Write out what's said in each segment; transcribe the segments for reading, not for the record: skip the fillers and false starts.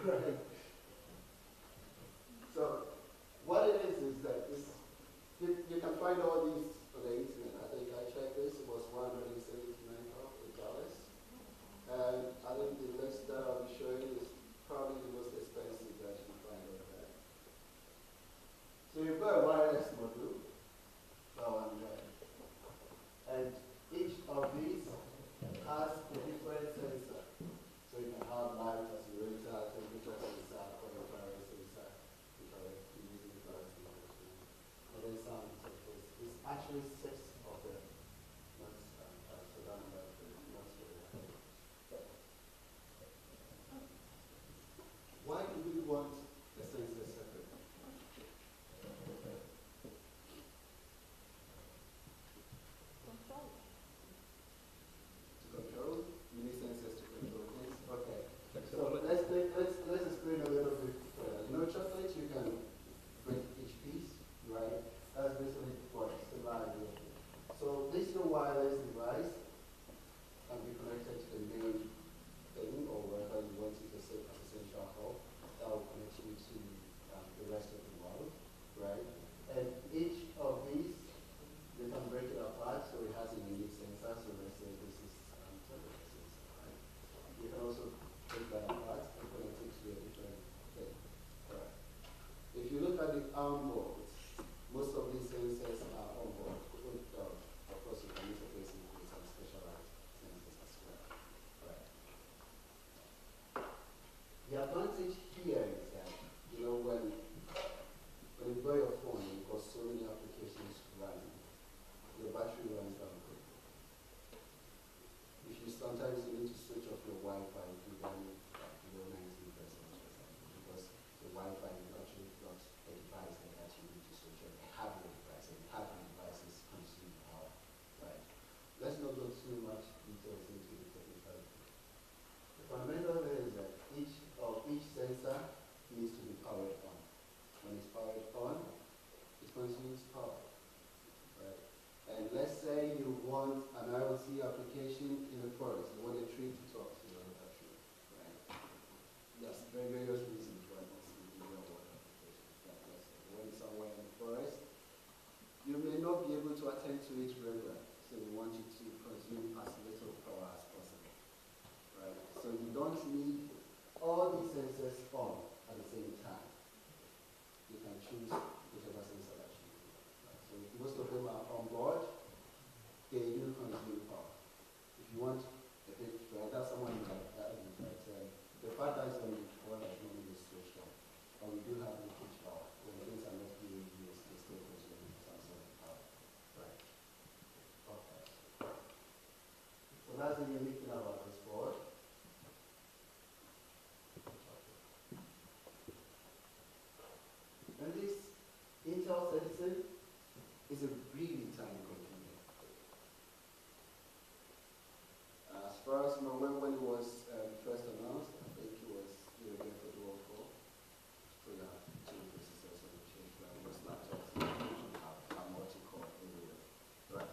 Right. So what it is that you can find all these on the internet. I think I checked this, it was $179. And I think the list that I'll be showing is probably the most expensive that you can find over there. So you've got a wireless module, that one there. And each of these has a different sensor. So you can have light, accelerator, temperature sensor, current sensor, infrared, using infrared sensor, and then sound detectors. It's actually 6 of them. So that number is not really. Why do we want a sensor separate? To control? You need sensors to control things? Okay. So let's explain a little bit further. You know chocolate, you can break each piece, right? That's basically what similar idea. So this your wireless device can be connected to the main thing or wherever you want it to say as a central hub. That will connect you to the rest of the world, right? And each of these, you can break it apart so it has a unique sensor. So let's say this is temperature sensor, right? You can also take that apart and connect it to a different thing. Right. If you look at the ARM boards, most of these sensors are on board. Of course, you can interface it with some specialized sensors as well. Right. The advantage here is that, you know, when you buy your phone, you've got so many applications running, your battery runs down quickly. If you sometimes you need to switch off your Wi-Fi if you run below 90%, because the Wi-Fi is actually not a device that you need to switch off. A hardware device, and hardware devices consume power. Right. Let's not go too much details into the technicality. The fundamental there is that each sensor needs to be powered on. When it's powered on, it consumes power. Right. And let's say you want an IoT application in the forest. You want a tree to talk to another tree. Right. There's various reasons why this is the real world application. Like let's say when it's somewhere in the forest, you may not be able to attend to it regularly. So we want you to consume as little power as possible. Right. So you don't need all these sensors on at the same time. You can choose whichever sensor that you need. Right. So if most of them are on board, they do consume power. If you want a bit further, someone like that, the fact that it's on the board is normally switched on. But we do have leakage power. When things are not being used, they still consume some sort of power. Right. Okay. So that's the unique thing about this board. And this Intel Citizen is a really tiny computer. As far as you know, when it was first announced, I think it was again for the World Cup. So you have 2 processors on the chip, but most laptops have multi-core anyway. Right.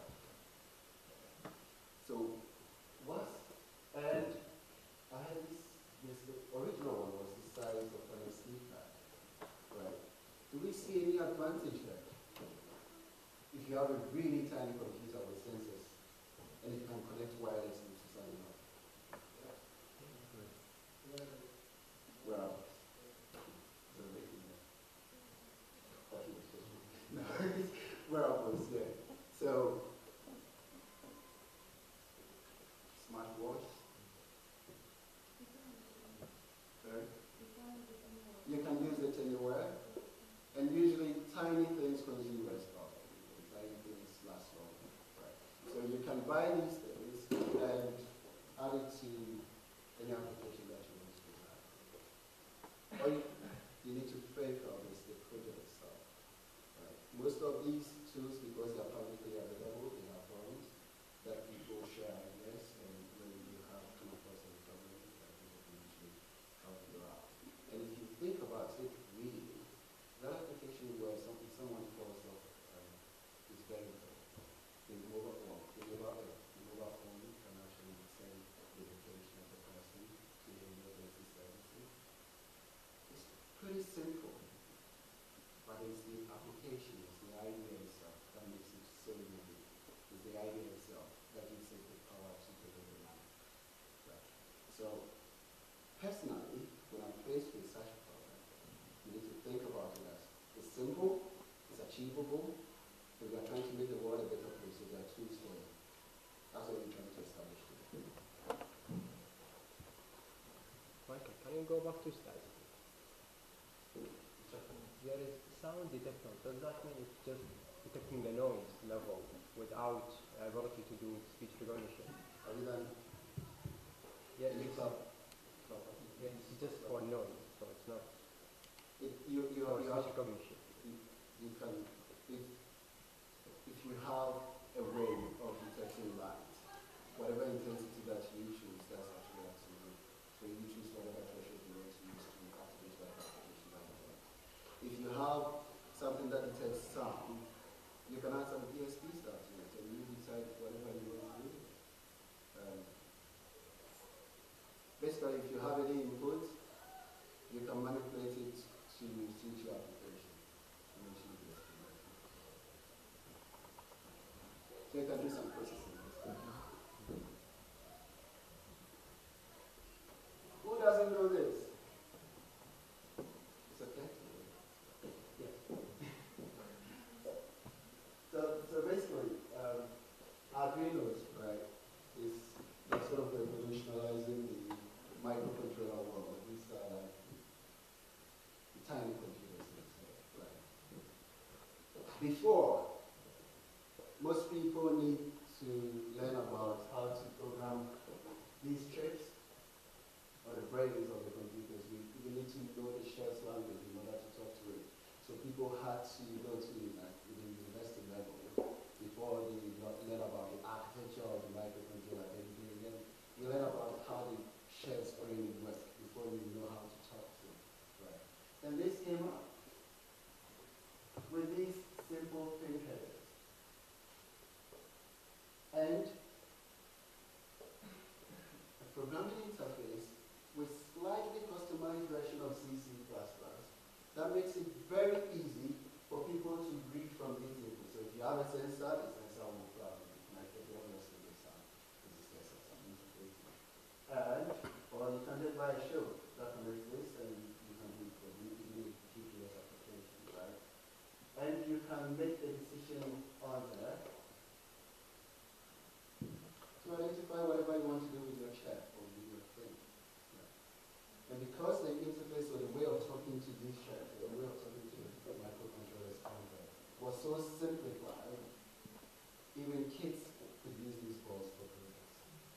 So and I had the original one was the size of an SD card. Right. Do we see any advantage there? If you have a really tiny computer with sensors and you can connect wirelessly to something else. Well, wearables, yeah. So, smartwatch. Right? You can use it anywhere. And usually tiny things consume less power. Tiny things last longer. Right. So you can buy these things and simple, but it's the application, it's the idea itself that makes it so unique. It's the idea itself that gives it the power to deliver life. Right. So, personally, when I'm faced with such a problem, you need to think about it as it's simple, it's achievable, and we are trying to make the world a better place, so there are tools for it. That's what we're trying to establish today. Michael, can you go back to slides? There is sound detector. Does that mean it's just detecting the noise level without ability to do speech recognition? Are we done? Yeah, it's just for noise, so it's not for speech recognition. You can, if you have a way of detecting light, whatever intensity that you choose, that's actually what you do. So you choose whatever threshold you want to use to activate that application that you want. If you have something that detects sound, you can add some ESP stuff to it, and you decide whatever you want to do. Basically, if you have any input, you can manipulate it to suit your application. So you can do some processing. Who doesn't know this? It's okay. Yeah. So basically, Arduino's, right, is sort of revolutionizing the microcontroller world. These are like the tiny computers, right? Before, most people need to learn about how to program these chips or the brains of the computers. You need to know the shell's language in order to talk to it. So people had to go to like the university level before they learn about the architecture of the microcontroller. Then you learn about how the shell's brain works before you know how to talk to it. Right. And this came up with these simple pin headers. And a programming interface with slightly customized version of C++ that makes it very easy for people to read from these inputs. So if you have a sensor, the sensor will probably be connected to the sensor. This is the sensor interface. And, or you can just buy a show that connects this, and you can do it for the GPS application, right? And you can make a decision on there to identify whatever you want to do with your chat or with your thing. Yeah. And because the interface or the way of talking to these chats, or the way of talking to the microcontrollers was so simplified, even kids could use these boards for projects.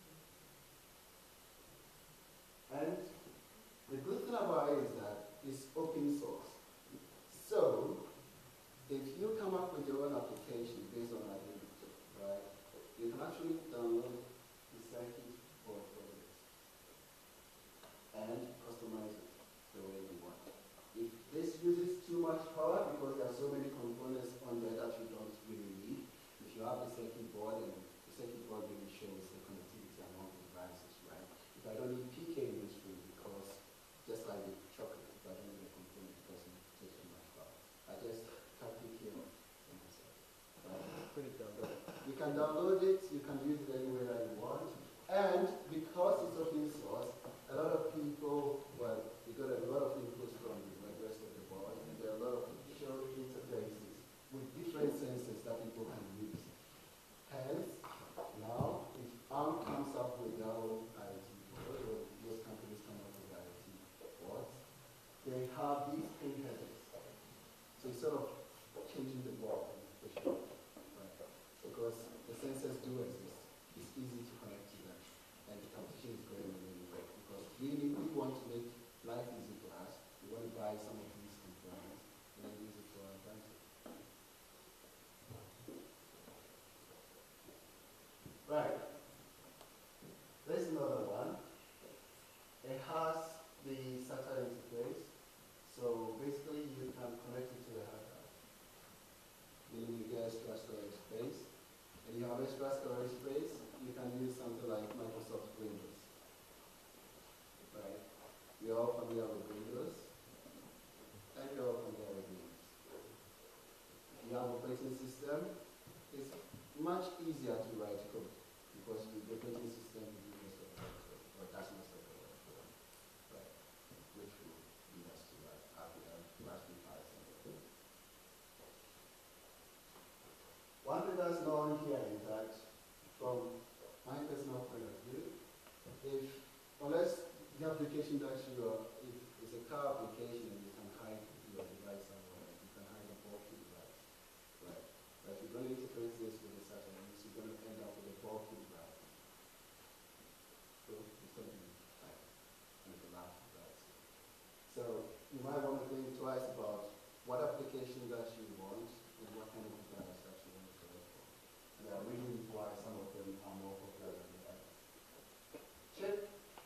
And the good thing about it is that it's open source. So, if you come up with your own application based on Agyeman, right, you can actually download the circuit board for this and customize it the way you want. If this uses too much power because there are so many components on there that you don't really need, if you have the circuit board, and the circuit board really shows the connectivity among the devices, right? If I don't need PK in this room because, just like the chocolate, if I don't need a component because it takes too much power, I just cut PK off for myself. Right? You can download it, you can use it anywhere that you want, and because it's open source, a lot of people, well, you got a lot of input from the rest of the board, and there are a lot of show interfaces with different sensors that people can use. Hence, now, if ARM comes up with their own IoT board, or most companies come up with IoT boards, they have these pin headers. So it's sort of changing the board for sure. Right? Because the sensors do exist. It's easy to connect to them. And the competition is growing really quick. Because we want to make life easy for us. We want to buy some of these components and then use it for our advantage. Right. There's another one. It has the SATA interface. So basically you can connect it to the hard drive. Meaning you get extra storage space. And you have extra storage space, you can use something like Microsoft Windows. Right? We're all familiar Raspberry Pi somewhere. One thing that's known here is that from my personal point of view, unless the application that you are, if it's a car application and you can hide your device somewhere, you can hide a bulky device, right? But if you're going to interface this with the satellite, you're going to end up with a bulky device. So it's going to be like a large device. So you might want to think twice about what application that you want and what kind of device that you want to select for. And there are reasons why some of them are more popular than the others. Chip.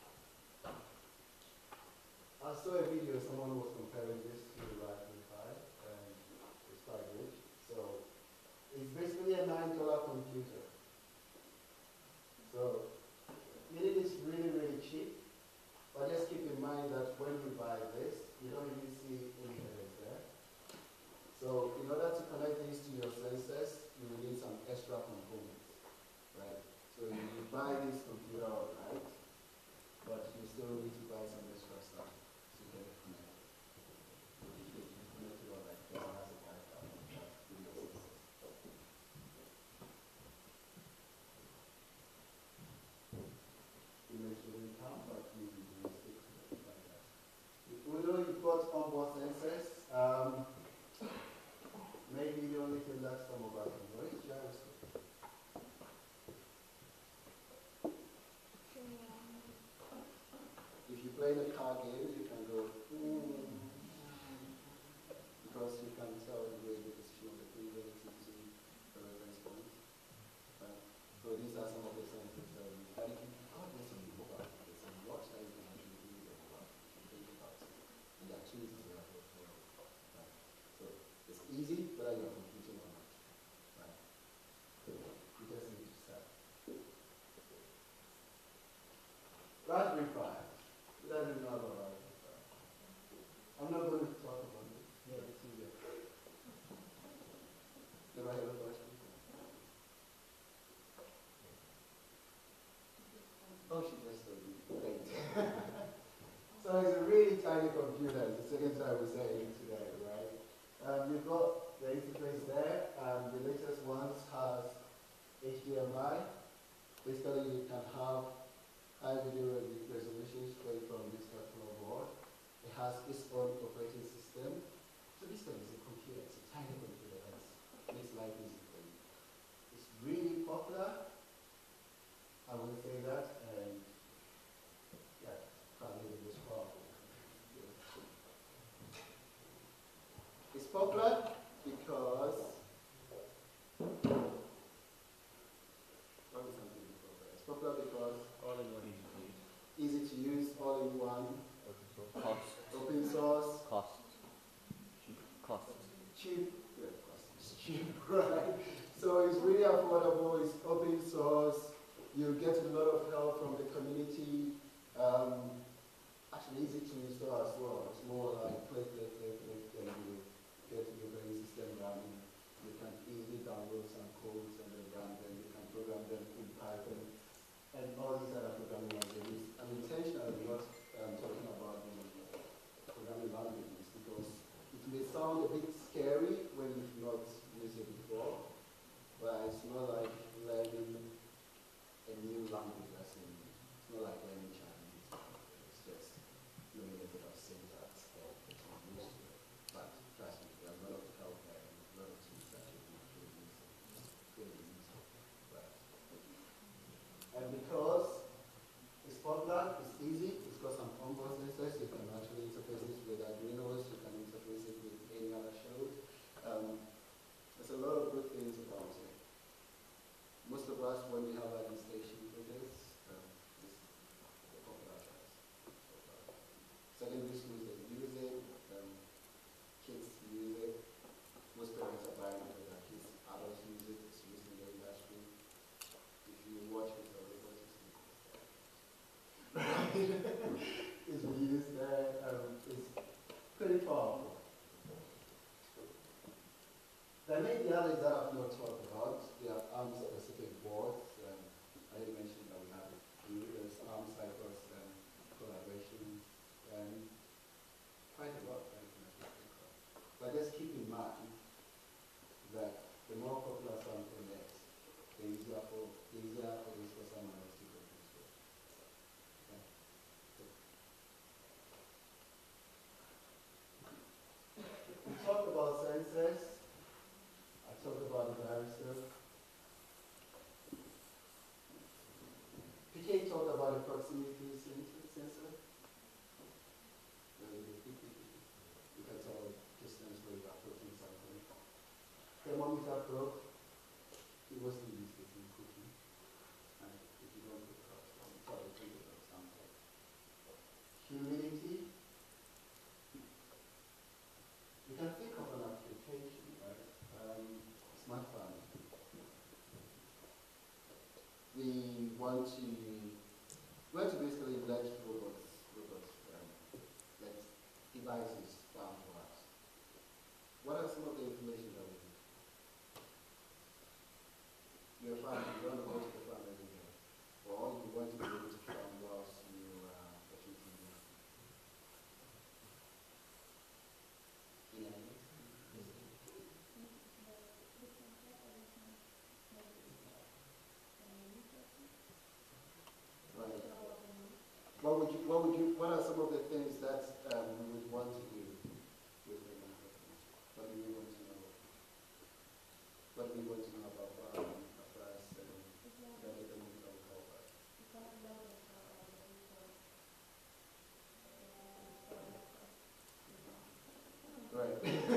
I saw a video, someone was comparing this to the Raspberry Pi, and it's quite good. So it's basically a $9 computer. So it is really, really cheap. But just keep in mind that when you buy this, you don't really see any headers there. So in order to connect these to your sensors, you will need some extra components, right? So you buy this computer, right? But you still need to buy some extra stuff to get it connected. You connect it all like this, it has a Wi-Fi, that's really sensors. Image didn't come, but we will stick to it like that. Although you've got onboard sensors, maybe the only thing that's some of us know is gyroscope. If you play the car game, you can go, because you can tell the way the position of the wheel relative to the reference point. Right? So these are some of the sensors that we have. God, there's some mobile. There's some watch that you can actually use a mobile if you think about it. And there are tools as well for it. Right? So it's easy, whether you're computing or not. Right? You just need to start. Raspberry Pi. You don't even know about Raspberry Pi. I'm not going to talk about it. Yeah, it's easier. Never heard of Raspberry Pi? Oh, she just told me. Great. So it's a really tiny computer. It's the second time we're saying it today, right? You've got the interface there. The latest ones has HDMI. Basically, you can have high video resolution straight from this particular board. It has its own operating system. So this thing is a computer. It's a tiny computer that makes life easy for you. It's really popular. I would say that, and yeah, probably the most powerful. It's popular because it's popular because All in one. easy to use, all in one, Cost. open source, Cost. Cost. cheap. Yeah, cost is cheap, right? So it's really affordable. It's open source. You get a lot of help from the community. Actually, easy to install as well. It's more like click, and you get your operating system running. You can easily download some codes and then run them. You can program them in Python and all these other programming languages. I'm intentionally not talking about the programming languages because it may sound a bit scary when you've not used it before, but it's not like learning a new language. It's not like learning Chinese. It's just learning a bit of syntax or getting used to it. But trust me, there's a lot of help there and a lot of tools that you can actually use. It's really easy. Right. And because it's popular, it's easy, it's got some onboard sensors, you can actually interface it with Arduinos, you can interface it with any other shell. There's a lot of good things about it. Most of us, when we have a station with this, is the popular choice. Secondary schools, they use it, kids use it, most parents are buying it for their kids, adults use it, it's used in the industry. If you watch it, or what you see, it's used there, it's pretty powerful. There may be others that I've not talked about. There are ARM-specific boards. I didn't mention that we have a few. There's ARM Cypress collaboration, and quite a lot. water proximity sensor. You can tell distance where you are putting something. Thermometer probe. It wasn't used in cooking. And if you don't put crops on, sorry, temperature of something. Humidity. You can think of an application, right? Smart farming. We want to basically let let devices farm for us. What are some of the information that we need? You're a farmer, you don't go to the farm every day. Or you want to be able to farm whilst you are watching TV. Any ideas? Right. What are some of the things that we would want to do with the microphone? What do we want to know? What do we want to know about farming as far as that economic will help us? Right.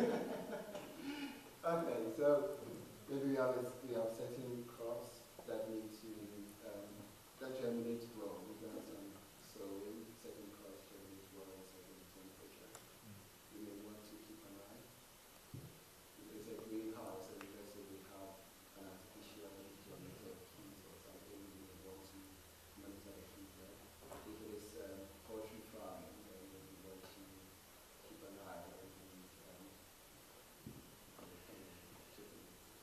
Okay, so maybe we have certain crops that need to that germinate well. We've done some sowing, certain crops germinate well at certain temperature. We may want to keep an eye. If it's a greenhouse and let's say we have an artificially generated heat or something, we may want to monitor the heat there. If it is poultry farming, then we want to keep an eye on the chicken.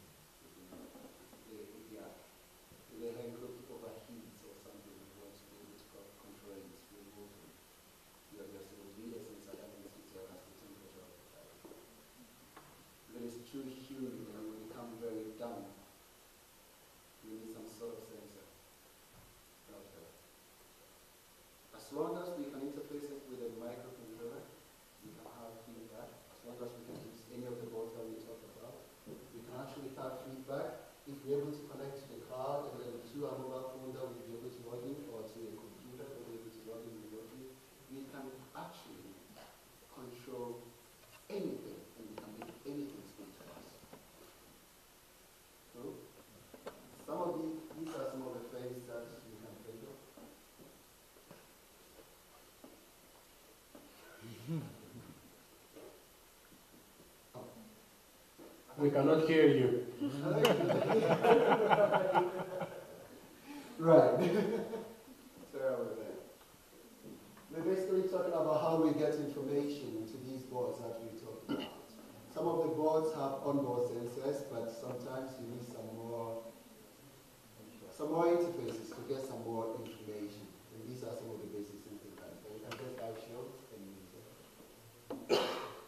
If the hen cook overheats or something, we want to be able to control it remotely. You will need a sensor that needs to tell us the temperature of the fire. If it is too humid and it will become very damp, we need some sort of sensor out there. As long as we can interface it with a microcontroller, we can have feedback. As long as we can use any of the boards that we talked about, we can actually have feedback. If we're able to connect to the cloud and then to a mobile phone that we'll be able to log in, or to a computer that we'll be able to log in remotely, we can actually control anything and we can make anything speak to us. So, these are some of the things that we can think of. We cannot hear you. Right. Sorry about that. We're basically talking about how we get information to these boards that we talked about. Some of the boards have onboard sensors, but sometimes you need some more interfaces to get some more information. And these are some of the basic things that we can just live show and use it.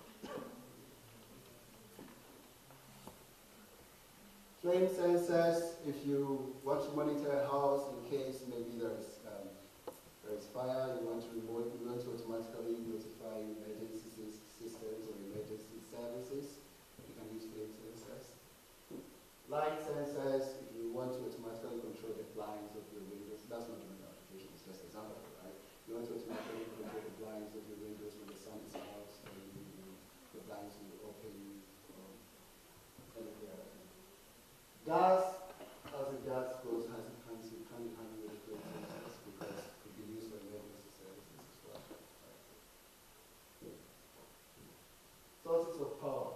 Flame sensors, if you want to monitor a house in case maybe there is fire, you want to automatically notify emergency systems or emergency services, you can use flame sensors. Light sensors, if you want to automatically control the blinds of your windows, that's not an application, it's just an example, right? You want to automatically control the blinds of your windows when the sun is out, and the blinds will open, anything like that. Gas, as the gas goes, has a hand in hand with the flame sensors because it could be used for emergency services as well. Right. Sources of power.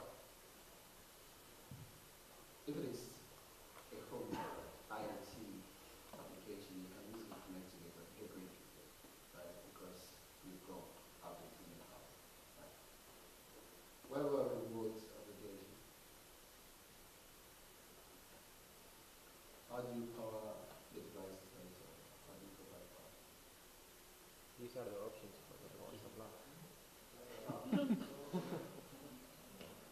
If it is a home IoT application, you can easily connect to the grid, right? Because we've got outlets in the house. Right? What about remote application? How do you power the devices themselves? How do you provide power? These are the options for the power supply.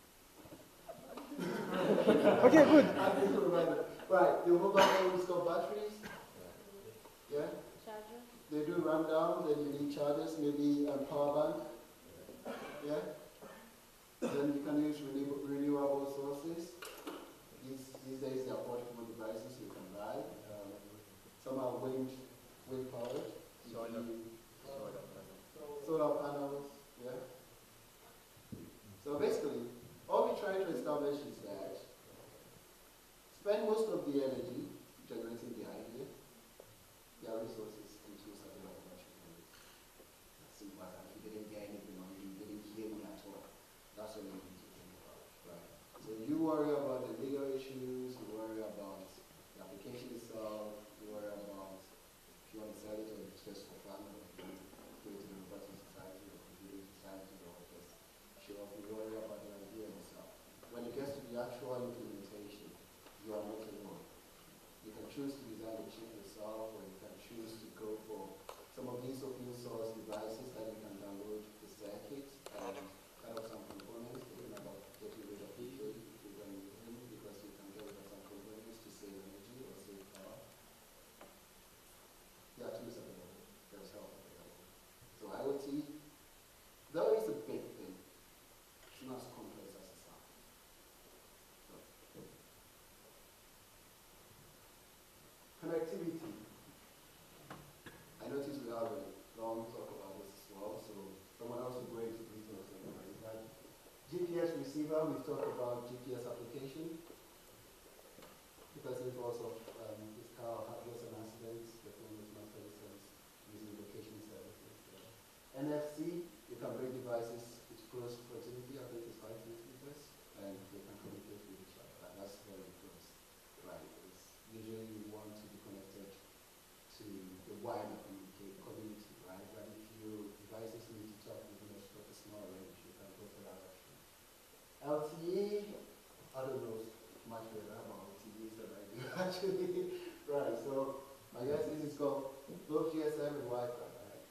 So basically, all we're trying to establish is that spend most of the energy generating the idea, their resources and tools available that you can use. As simple as that. If you didn't get anything or you didn't hear me at all, that's what you need to think about, right? So you worry about the legal issues, you worry about the application itself, you worry about if you want to sell it or just for fun or if you want to put it in a robotic society or computing society or just show off, you worry about the idea itself. When it gets to the actual implementation, you are not alone. You can choose to design the chip yourself, or you can choose to go for some of these open source devices that you can download the circuits and kind of some components, thinking about getting rid of PK if you don't need them, because you can get rid of some components to save energy or save power. There are tools available. There's help available. So IoT, though it's a big thing, it's not as complex as it sounds. Connectivity. I noticed we have a long talk about this as well, so someone else will go into details anyway. Like GPS receiver, we've talked about GPS application. Because if also this car was an accident, the phone is not very sense using location services. NFC, you can bring devices with close proximity, I think it's 5 centimeters, and they can communicate with each other. That's very close, right? It's usually you want to be connected to the wider community, right? But if your devices need to talk within a small range, you can go for that option. LTE, I don't know much better about LTEs than I do actually. Right, so my guess is it's got both GSM and Wi-Fi, right?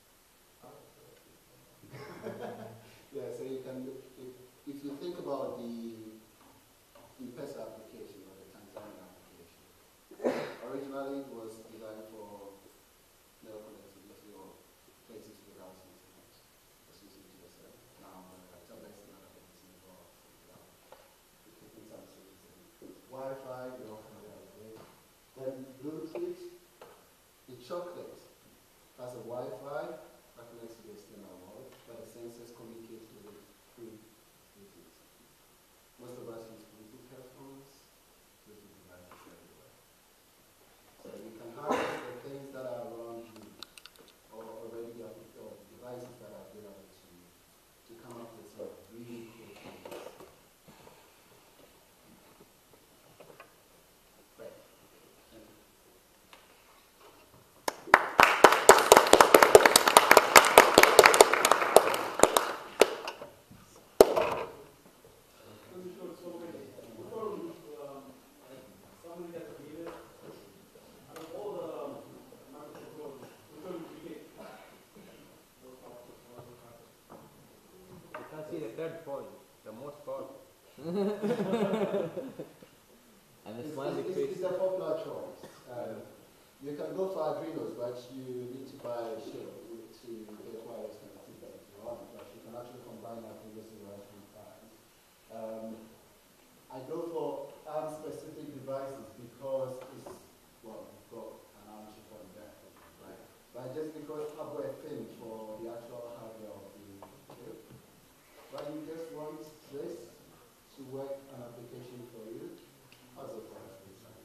Yeah, so you can, if you think about the PESA application or the Tanzania application, originally it was designed for network connectivity or places without internet, just using GSM. Now, tablets and other things involved, in some cases. Wi-Fi, they all kind of great. Then Bluetooth, the chocolate has a Wi-Fi that connects to the external world, but the sensors communicate with it through Bluetooth. Most of us use Bluetooth headphones, Bluetooth devices everywhere. So you can have the things that are around you, or already or devices that are available to you, to come up with some really cool things. Right. Thank you. You can see the third point, the most powerful. And the smiley It's face. a popular choice. You can go for Arduinos, but you need to buy a shell to get wireless connectivity if you want, but you can actually combine Arduinos and Raspberry Pis. I go for ARM-specific devices because it's, well, you've got an ARM chip on there, right? But just because hardware thing for the actual hardware of the chip, but you just want this to work an application for you, as a Raspberry Pi.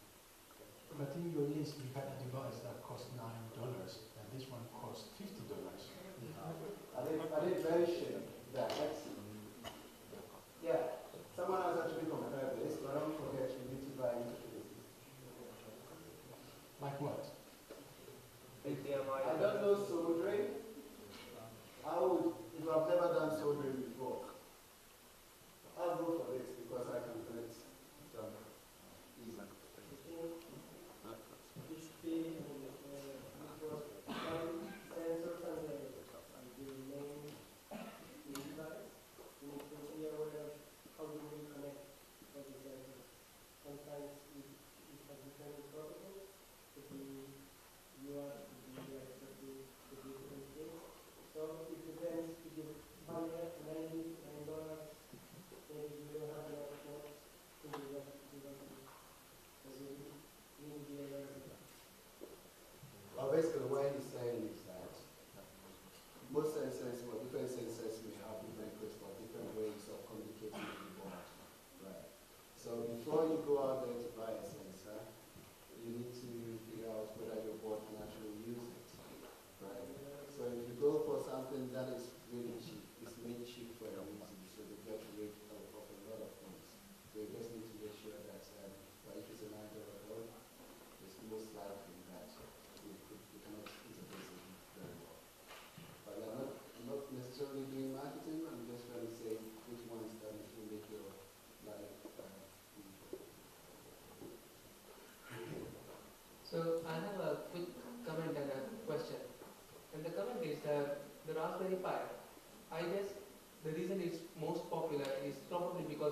But in your list, you had a device that cost $9, and this one costs $50.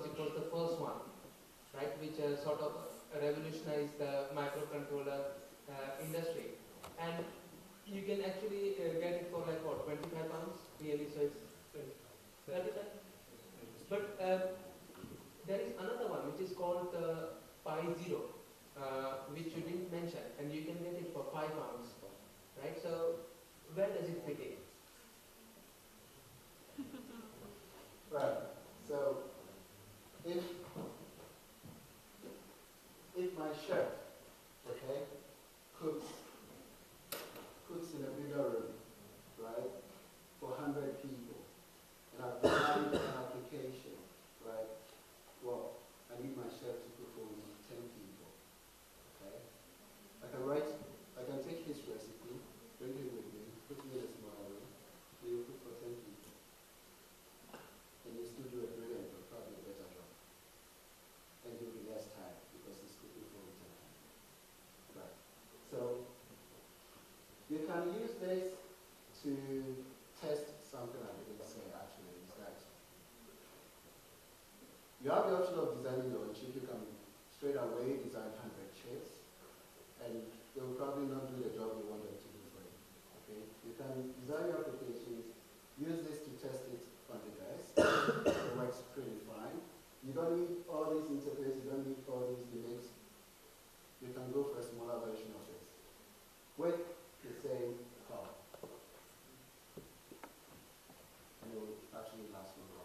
it was the first one, right, which sort of revolutionized the microcontroller industry. And you can actually get it for like what, 25 pounds really, so it's 35. But there is another one which is called Pi Zero, which you didn't mention, and you can get it for 5 pounds, right? So where does it fit in? Right. So if my chef, okay, cooks in a bigger room, right, for 100 people, and I've designed an application, right? Well, I need my chef to cook for only 10 people, okay? I can take his recipe, bring it with me, put it in a small room, he'll cook for 10 people. And you still do a brilliant, but probably a better job. And you'll be less tired because he's cooking for only 10 people. Right. So you can use this to test something I didn't say actually, is that you have the option of designing your own chip. You can straight away design 100 chips, and they will probably not do the job you want them to do for you. Okay? You can design your applications, use this to test it on the desk. It works pretty fine. You don't need all these interfaces, you don't need all these gimmicks. You can go for a smaller version of this with the same power. And it will actually last longer.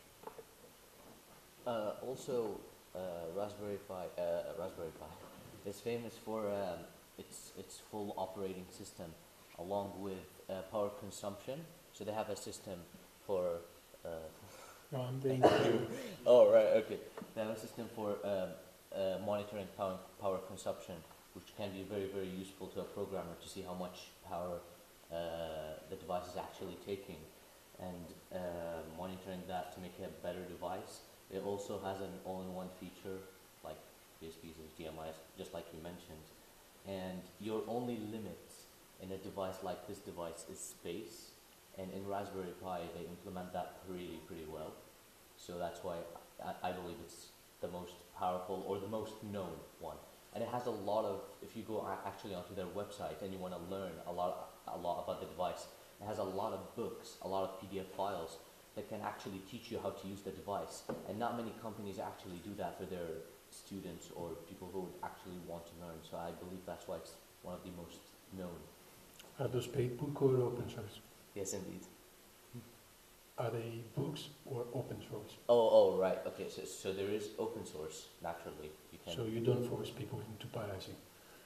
Also, Raspberry Pi is famous for its full operating system, along with power consumption. So they have a system for. No, I'm the interview. Oh right, okay. They have a system for monitoring power consumption, which can be very, very useful to a programmer to see how much power the device is actually taking, and monitoring that to make it a better device. It also has an all-in-one feature like PSPs, HDMIs, just like you mentioned. And your only limit in a device like this device is space. And in Raspberry Pi, they implement that pretty well. So that's why I believe it's the most powerful or the most known one. And it has a lot of, if you go actually onto their website and you want to learn a lot about the device, it has a lot of books, a lot of PDF files that can actually teach you how to use the device. And not many companies actually do that for their students or people who would actually want to learn. So I believe that's why it's one of the most known. Are those paid book or open source? Yes, indeed. Are they books or open source? Oh, right. Okay, so there is open source, naturally. You can. So you don't force people into pirating?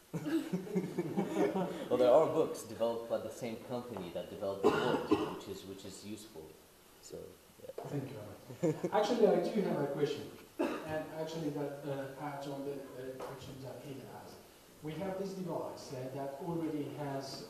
Well, there are books developed by the same company that developed the book, which is useful. So, yeah. Thank you. Actually, I do have a question, and actually that adds on the question that he asked. We have this device that already has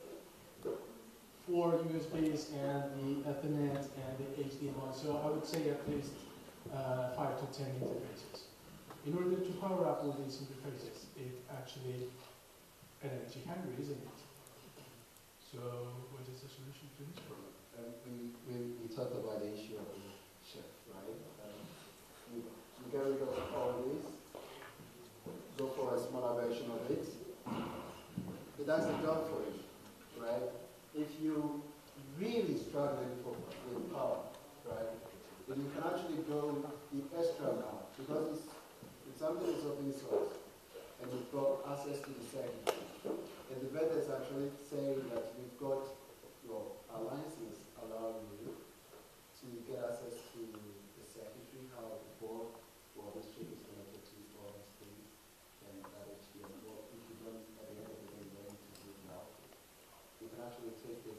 4 USBs and the Ethernet and the HDMI, so I would say at least 5 to 10 interfaces. In order to power up all these interfaces, it actually energy hungry, isn't it? So what is the solution to this problem? We talked about the issue of the chip, right? You get rid of all this, go for a smaller version of it. It does the job for you, right? If you really struggling with power, right, then you can actually go the extra mile because it's something that's open source and you've got access to the circuit. And the vendors actually say that we've got our license allow you to get access to the circuitry, how the board or the chip is connected to all these things, and that HDMI. Well, if you don't at the end of the day ready to do it now, you can actually take the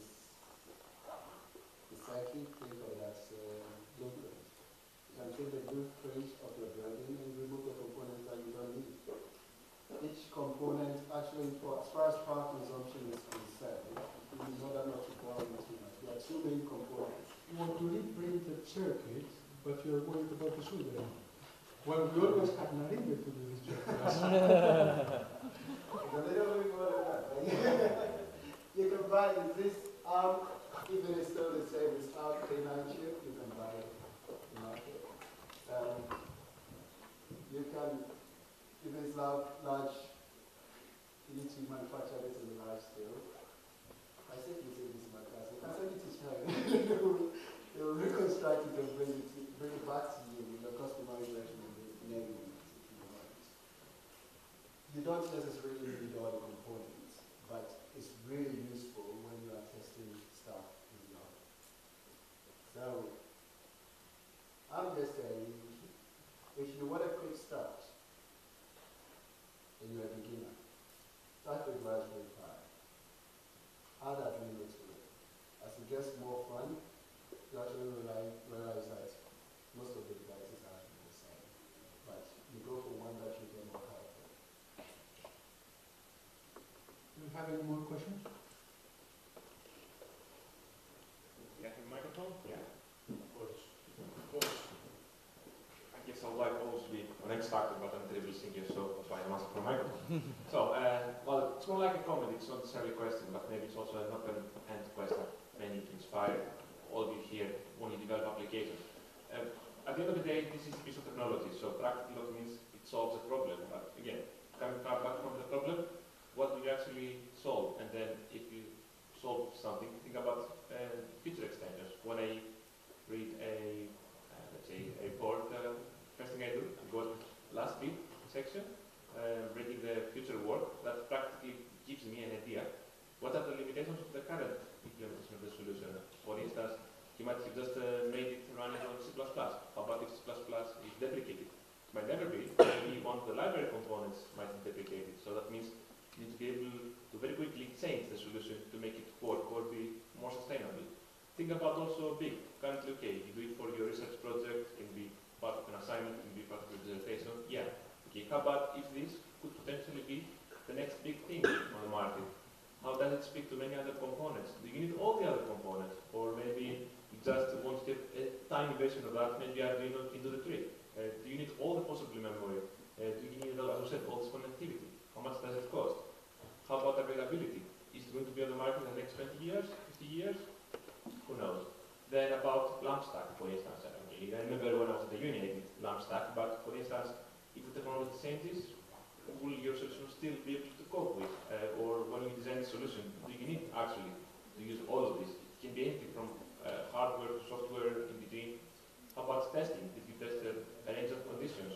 circuit, think of that blueprint. You can take the blueprint of your building and remove the components that you don't need. Each component, actually, as far as power consumption is concerned, in order not to bore you too much, there are 2 main components. You want to reprint the circuit, but you're worried about the soldering. Well, we always have Narinder to do this job. It's a little bit more than that. Right? You can buy this even it's still the same as our K9 chip, you can buy it in the market. can bring it back to you with your customized version of the enablement, if you want. You don't necessarily need all the components, but it's really useful when you are testing stuff in the oven. So, I'm just saying, if you want a quick start, and you're a beginner, start with Raspberry Pi. Add Arduino to it. As it gets more fun, you actually realize that most of the devices are actually the same. But you go for one that you get more powerful. Do you have any more questions? Yeah, microphone? Yeah. Of course. Of course. I guess I would like also to be an X Factor, but I'm a terrible singer, so that's why I'm asking for a microphone. So, well, it's more like a comment, it's not necessarily a question, but maybe it's also an open-end question, maybe to inspire all of you here when you develop applications. At the end of the day, this is a piece of technology, so practical means it solves a problem. But again, coming back from the problem, what do you actually solve? And then if you solve something, think about future extensions. When I read a, let's say, a report, first thing I do, I go to the last bit section, reading the future work, that practically gives me an idea. What are the limitations of the current implementation of the solution? For instance, you might have just made it running on C++. How about if C++ is deprecated? It might never be. Maybe one of the library components might be deprecated. So that means you need to be able to very quickly change the solution to make it work or be more sustainable. Think about also big. Currently, okay, you do it for your research project, it can be part of an assignment, it can be part of your dissertation. Yeah. Okay, how about if this could potentially be the next big thing on the market? How does it speak to many other components? Do you need all the other components? Or maybe you just want to get a tiny version of that, maybe Arduino can do the trick. Do you need all the possible memory? Do you need, as I said, all this connectivity? How much does it cost? How about availability? Is it going to be on the market in the next 20 years, 50 years? Who knows? Then about lamp stack, for instance. I remember when I was at the uni, I did lamp stack, but for instance, if the technology changes, will your solution still be able to cope with? Or when you design a solution, do you need actually to use all of this? It can be anything from hardware to software in between. How about testing? Did you test a range of conditions?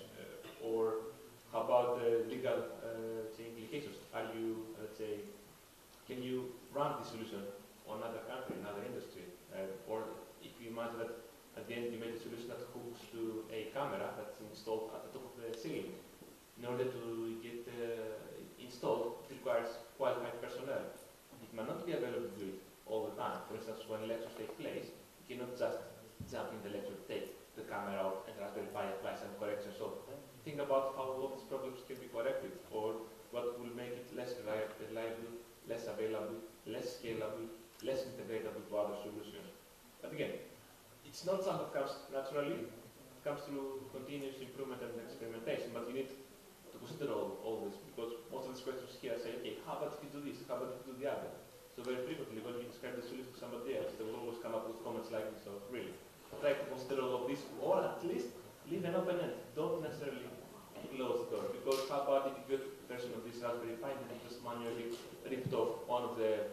Or how about the legal implications? Are you, let's say, can you run the solution on another country, another industry? Or if you imagine that at the end you made a solution that hooks to a camera that's installed at the top of the ceiling. In order to get installed, it requires qualified personnel. It might not be available to do it all the time. For instance, when lectures take place, you cannot just jump in the lecture, take the camera out, and Raspberry Pi apply some corrections. So think about how all these problems can be corrected, or what will make it less reliable, less available, less scalable, less integratable to other solutions. But again, it's not something that comes naturally. It comes through continuous improvement and experimentation, but you need to consider all this, because most of these questions here say, okay, how about if you do this, how about if you do the other? So very frequently when you describe the solution to somebody else, they will always come up with comments like this. So really, try to consider all of this, or at least leave an open end. Don't necessarily close the door, because how about if you get a version of this Raspberry Pi and you just manually ripped off one of the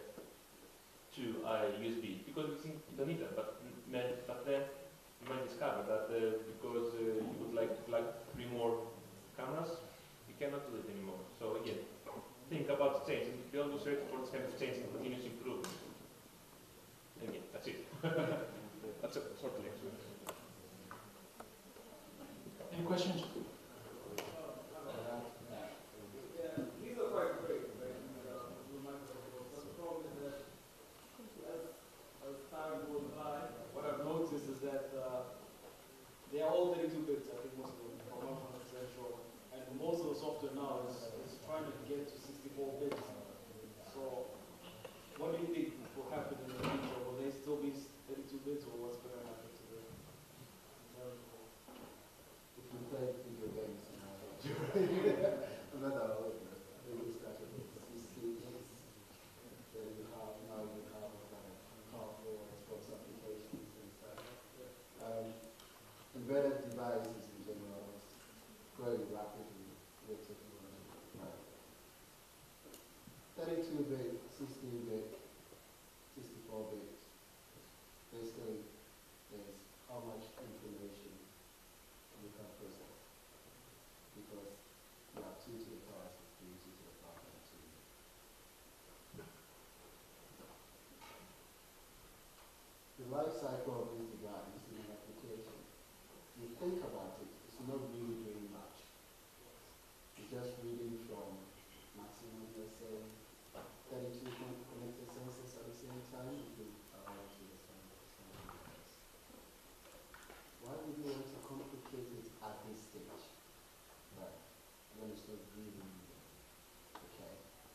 two USB, because you think you don't need that, but then you might discover that because you would like to plug 3 more cameras, you cannot do it anymore. So again, think about change, and be always ready for this kind of change and continuous improvement. And again, that's it. That's a short lecture. Any questions? These are quite great, right? With microphones. But the problem is that as time goes by, what I've noticed is that they are all 32 bits. I think most of them, I'm not 100% sure. And most of the software now is trying to get to 64 bits. So, what do you think will happen in the future? Will they still be 32 bits, or what's going to happen to them? If you play video games, I'm not that old, but they start with 16 bits. Then you have powerful Xbox applications and stuff. Embedded devices in general is growing rapidly with technology. 32-bit, 16-bit, 64-bit. Basically, is how much cycle of this device in an application, you think about it, it's not really doing much. It's just reading from maximum, let's say, 32 connected sensors at the same time. You can allow it to the same device. Why would you want to complicate it at this stage? Right. When it's not really needed. Okay.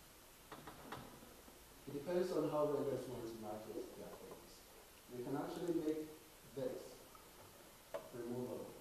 It depends on how vendors want to market their things. They can actually make this removable.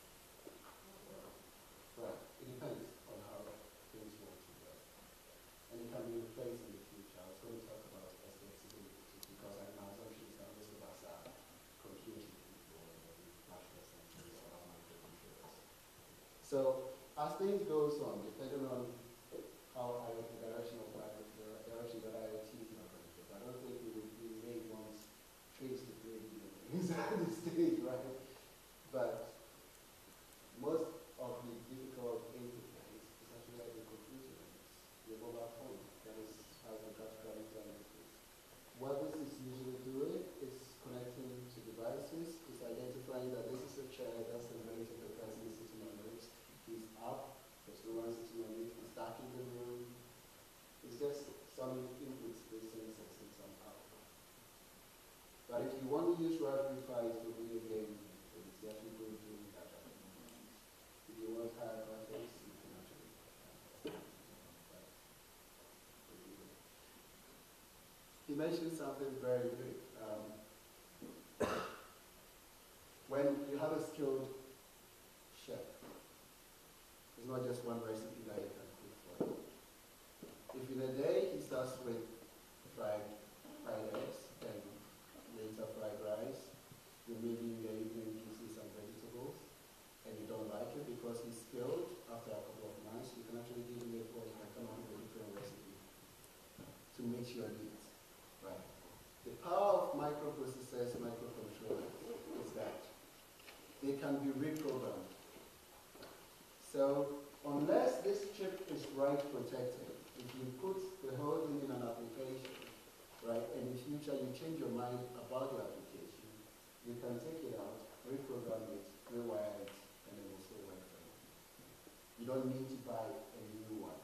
Right. It depends on how things want to go. And it can be replaced in the future. I was going to talk about extensibility because I know assumptions that most of us are computing people or natural sensors or microcontrollers. So as things goes on, depending on how the direction of direction that IoT is not going to go, I don't think we may want trees to play at this stage, right? But most of the difficult interface is actually like the computer, your mobile phone. That is how the graphical user interface. What this is usually doing is connecting to devices, is identifying that this is a chair, that's the weight of the person sitting on it. He's up, there's no one sitting on it, it's dark in the room. It's just some inputs based on sensing somehow. But if you want to use Raspberry Pi for video game, it's actually going to do that at the moment. If you want higher graphics, you can actually He mentioned something very good. When you have a skilled chef, it's not just one recipe that you can cook for him. If in a day he starts with fried eggs and later fried rice, then maybe in the evening you see some vegetables and you don't like it because he's skilled, after a couple of months you can actually give him a bowl, you can come up with a different recipe to meet your needs. Right. The power of microprocessors, microcontrollers, is that they can be reprogrammed. So unless this chip is write protected, if you put the whole thing in an application, right, and in the future you change your mind about the application, you can take it out, reprogram it, rewire it, and it will still work for you. You don't need to buy a new one.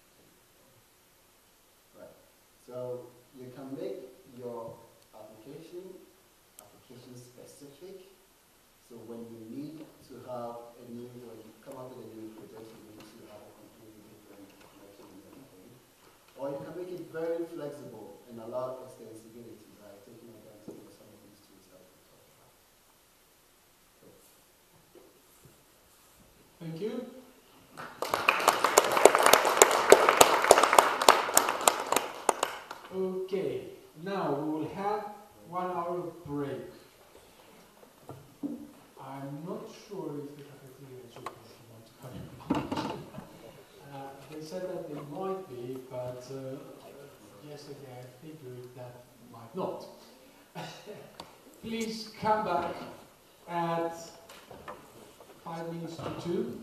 Right. So you can make your application specific. So when you need to have when you come up with a new project, you need to have a completely different connection and everything. Or you can make it very flexible and allow extensibility by taking advantage of some of these tools that we talked about. Thank you. Okay, now we will have 1 hour break. I'm not sure if the cafeteria is open if you want to come in. They said that they might be, but yesterday I figured that might not. Please come back at 5 minutes to 2.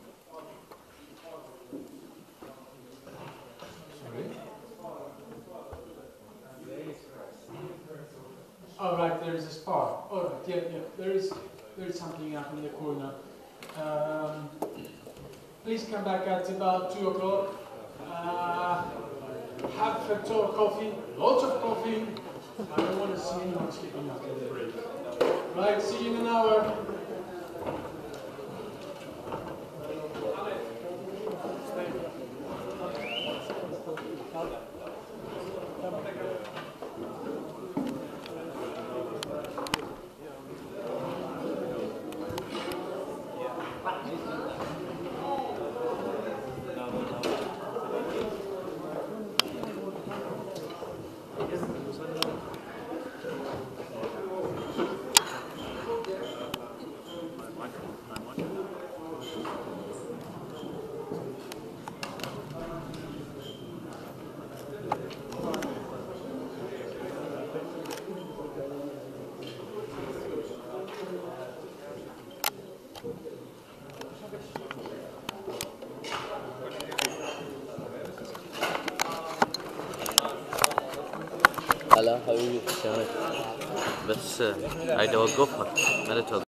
Sorry? Oh, right, there is a spark. Oh, right, yeah, there is something up in the corner. Please come back at about 2 o'clock. Have a cup of coffee, lots of coffee. I don't want to see anyone sleeping after the break. Right, see you in an hour. Hello, how are you? بس هاي دوقفها ما